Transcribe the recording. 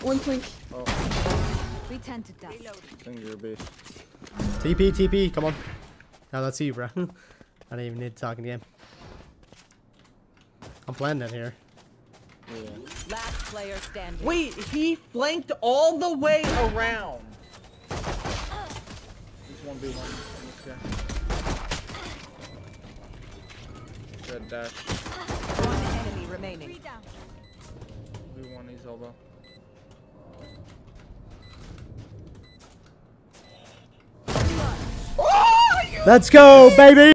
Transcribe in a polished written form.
One flank. Oh. We tend to die. Finger base. TP. Come on. Now that's you, bro. I don't even need to talk in the game. I'm playing it here. Yeah. Last player standing. Wait, he flanked all the way around. This 1v1 on this guy. Red dash. One enemy remaining. 1v1, he's elbow. Let's go, baby!